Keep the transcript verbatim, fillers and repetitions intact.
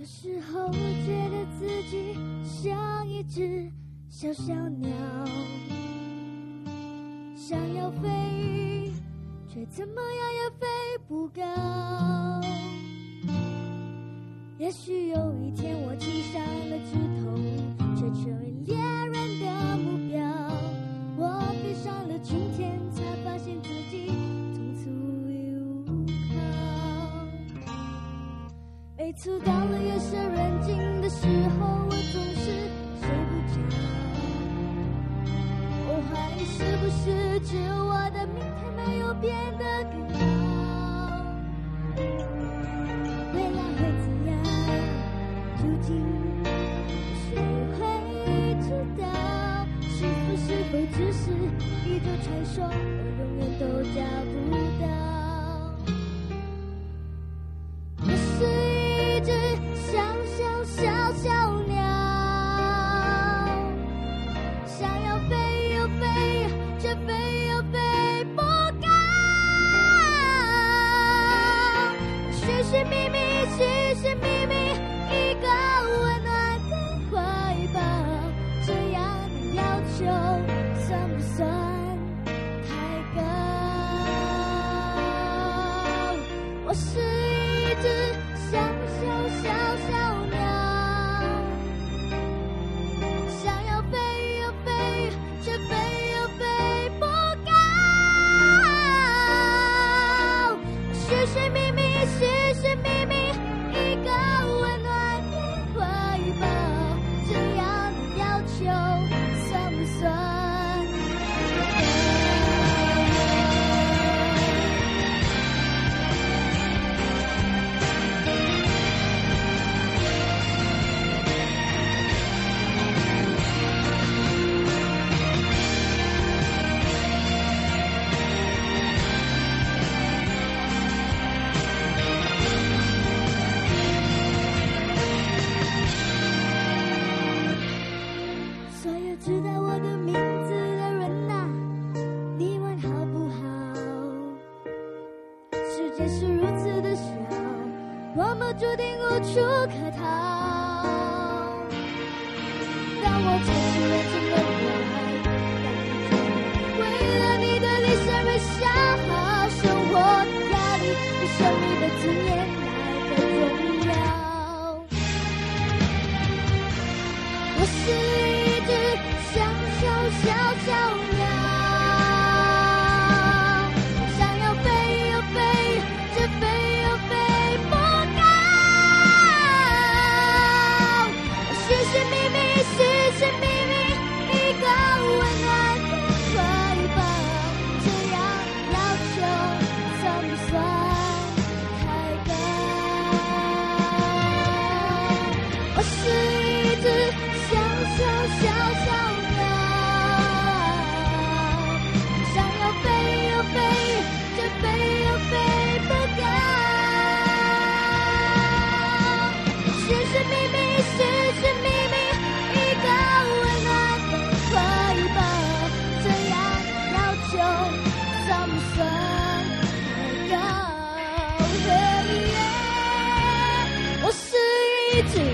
有时候觉得自己像一只小小鸟，想要飞，却怎么样也飞不高。也许有一天我栖上了枝头，却成为猎人的目标。我飞上了青天，才发现自己从此无依无靠。每次到了夜深人静的时候，我总是睡不着。我怀疑是不是只有我的明天没有变得更好。未来会怎样，究竟谁会知道？幸福是否只是一个传说，我永远都找不到。我是一只小小小小鸟，想要飞又飞，却飞又飞不高。寻寻觅觅，寻寻觅觅一个温暖的怀抱，这样的要求算不算太高？我是一只小小小小鸟，想要飞又飞，却飞又飞不高。寻寻觅觅，寻寻觅觅一个温暖的怀抱，这样的要求算不算太高？所有知道我的名字的人啊，你们好不好？世界是如此的小，我们注定无处可逃。当我撑起了这么快，为了你的理想而消耗，生活的压力比胜利的尊严来得重要。我是一只小小小小鸟，想要飞又飞，却飞又飞不高。寻寻觅觅，寻寻觅觅一个温暖的怀抱，这样要求算不算太高？我是一只小小小小鸟，想要飞又飞，却飞又飞不高。寻寻觅觅，寻寻觅觅一个温暖的怀抱，这样要求算不算太高？我是一只